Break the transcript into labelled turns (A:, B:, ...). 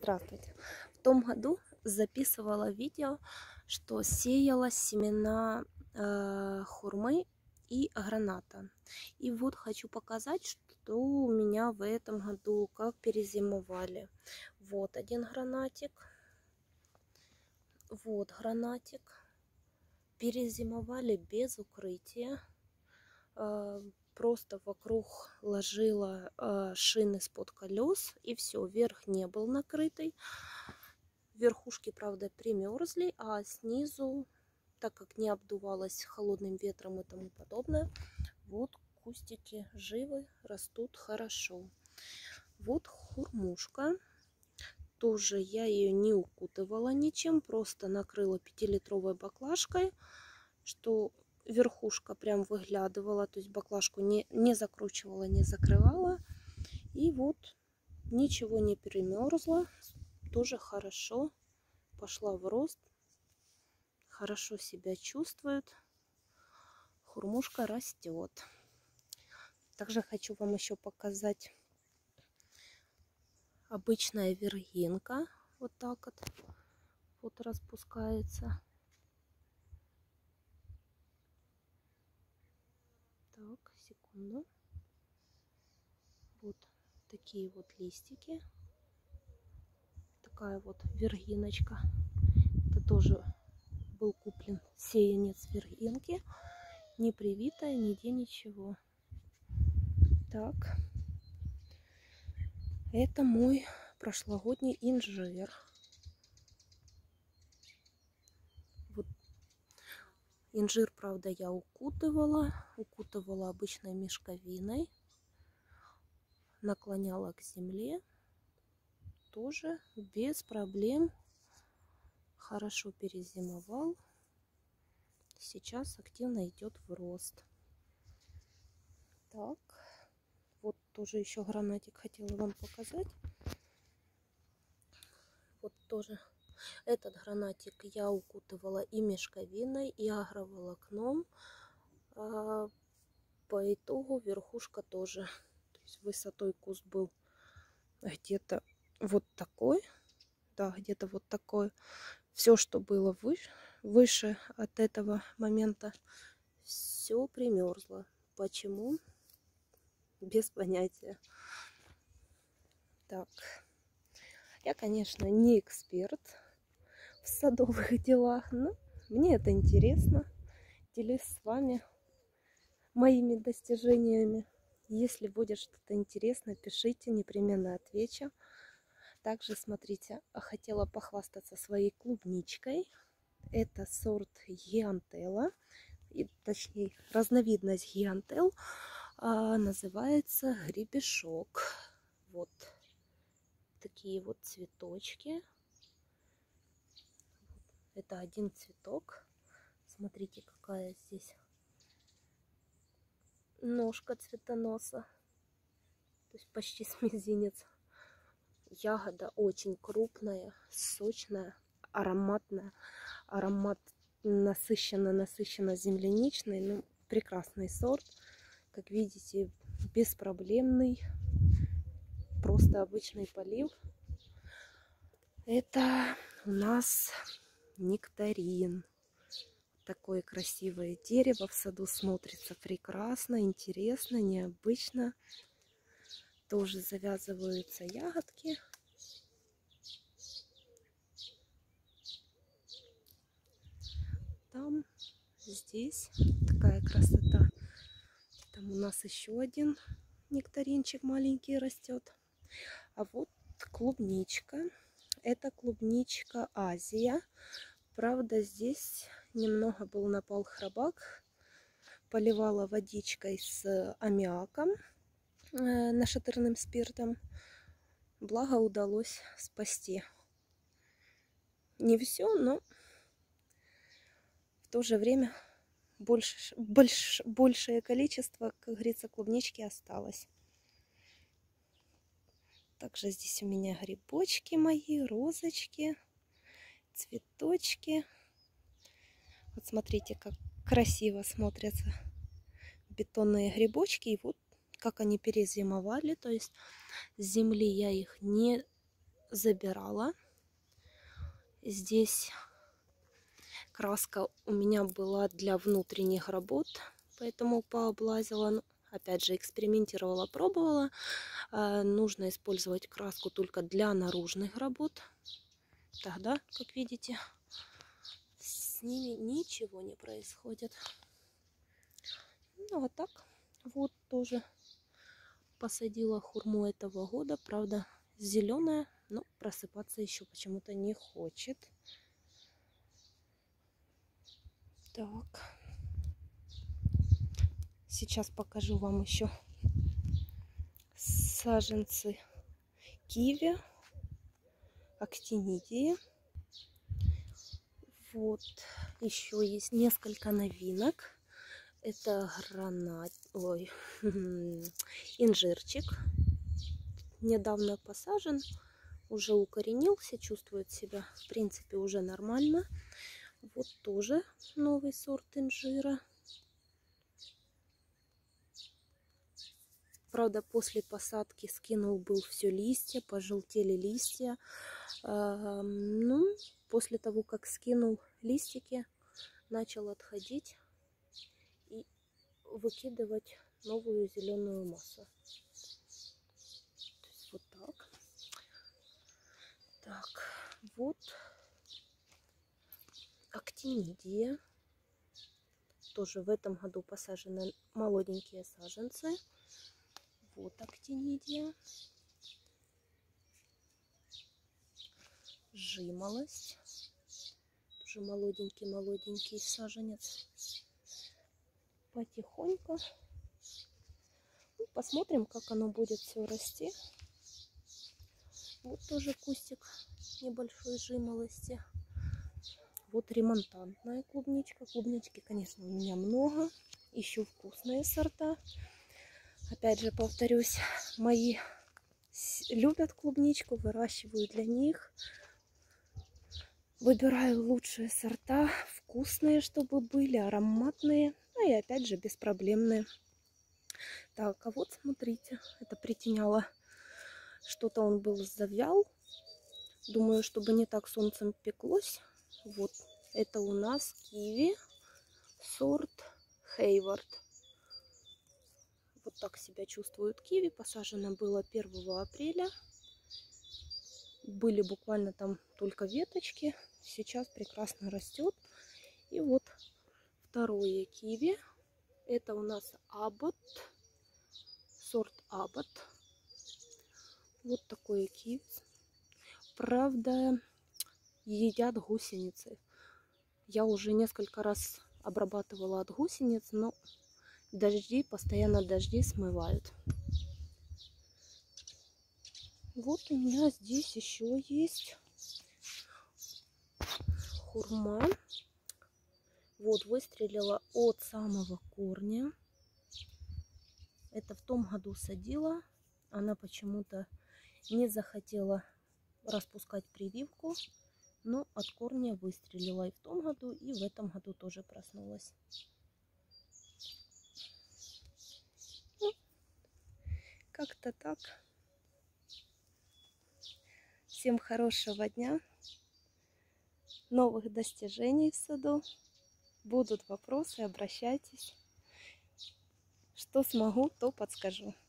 A: Здравствуйте. В том году записывала видео, что сеяла семена хурмы и граната. И вот хочу показать, что у меня в этом году, как перезимовали. Вот один гранатик. Вот гранатик. Перезимовали без укрытия. Просто вокруг ложила шины с-под колес, и все, верх не был накрытый. Верхушки, правда, примерзли, а снизу, так как не обдувалось холодным ветром и тому подобное, вот кустики живы, растут хорошо. Вот хурмушка. Тоже я ее не укутывала ничем, просто накрыла 5-литровой баклажкой, что верхушка прям выглядывала, то есть баклажку не закручивала, не закрывала. И вот ничего не перемерзло, тоже хорошо пошла в рост, хорошо себя чувствует, хурмушка растет. Также хочу вам еще показать обычная вергинка, вот так вот распускается. Так, секунду. Вот такие вот листики. Такая вот вергиночка. Это тоже был куплен сеянец вергинки. Не привитая, нигде ничего. Так. Это мой прошлогодний инжир. Вот. Инжир, правда, я укутывала обычной мешковиной. Наклоняла к земле. Тоже без проблем. Хорошо перезимовал. Сейчас активно идет в рост. Так. Вот тоже еще гранатик хотела вам показать. Вот тоже этот гранатик я укутывала и мешковиной, и агроволокном. По итогу верхушка тоже. То есть высотой куст был где-то вот такой. Да, где-то вот такой. Все, что было выше от этого момента, все примерзло. Почему? Без понятия. Так. Я, конечно, не эксперт в садовых делах, но мне это интересно. Делюсь с вами моими достижениями. Если будет что-то интересное, пишите, непременно отвечу. Также, смотрите, хотела похвастаться своей клубничкой. Это сорт Гиантелла, точнее, разновидность Гиантел, называется гребешок. Вот такие вот цветочки. Это один цветок. Смотрите, какая здесь ножка цветоноса. То есть почти с мизинец. Ягода очень крупная, сочная, ароматная. Аромат насыщенно земляничный. Ну, прекрасный сорт. Как видите, беспроблемный. Просто обычный полив. Это у нас нектарин. Такое красивое дерево в саду, смотрится прекрасно, интересно, необычно. Тоже завязываются ягодки. Там, здесь такая красота. Там у нас еще один нектаринчик маленький растет. А вот клубничка. Это клубничка Азия. Правда, здесь немного был напал храбак. Поливала водичкой с аммиаком, нашатырным спиртом. Благо удалось спасти. Не все, но в то же время большее количество, как говорится, клубнички осталось. Также здесь у меня грибочки мои, розочки, цветочки. Вот смотрите, как красиво смотрятся бетонные грибочки. И вот как они перезимовали. То есть с земли я их не забирала. Здесь краска у меня была для внутренних работ, поэтому пооблазила. Ну, опять же, экспериментировала, пробовала. Нужно использовать краску только для наружных работ. Тогда, как видите, с ними ничего не происходит. Ну, а так, вот тоже посадила хурму этого года. Правда, зеленая, но просыпаться еще почему-то не хочет. Так. Сейчас покажу вам еще саженцы киви, актинидии. Вот еще есть несколько новинок. Это инжирчик. Недавно посажен, уже укоренился, чувствует себя в принципе уже нормально. Вот тоже новый сорт инжира. Правда, после посадки скинул был все листья, пожелтели листья. Ну, после того, как скинул листики, начал отходить и выкидывать новую зеленую массу. То есть вот так. Так, вот актинидия. Тоже в этом году посажены молоденькие саженцы. Вот актинидия. Жимолость. Тоже молоденький саженец. Потихоньку. Ну, посмотрим, как оно будет все расти. Вот тоже кустик небольшой жимолости. Вот ремонтантная клубничка. Клубнички, конечно, у меня много. Ищу вкусные сорта. Опять же, повторюсь, мои любят клубничку, выращиваю для них. Выбираю лучшие сорта, вкусные, чтобы были, ароматные, ну и опять же беспроблемные. Так, а вот смотрите, это притеняло. Что-то он был завял. Думаю, чтобы не так солнцем пеклось. Вот, это у нас киви, сорт Хейвард. Вот так себя чувствует киви. Посажено было 1 апреля. Были буквально там только веточки. Сейчас прекрасно растет. И вот второе киви. Это у нас Аббот. Сорт Аббот. Вот такое киви. Правда, едят гусеницы. Я уже несколько раз обрабатывала от гусениц, но дожди, постоянно дожди смывают. Вот у меня здесь еще есть хурма. Вот, выстрелила от самого корня. Это в том году садила. Она почему-то не захотела распускать прививку. Но от корня выстрелила и в том году, и в этом году тоже проснулась. Ну, как-то так. Всем хорошего дня, новых достижений в саду. Будут вопросы, обращайтесь. Что смогу, то подскажу.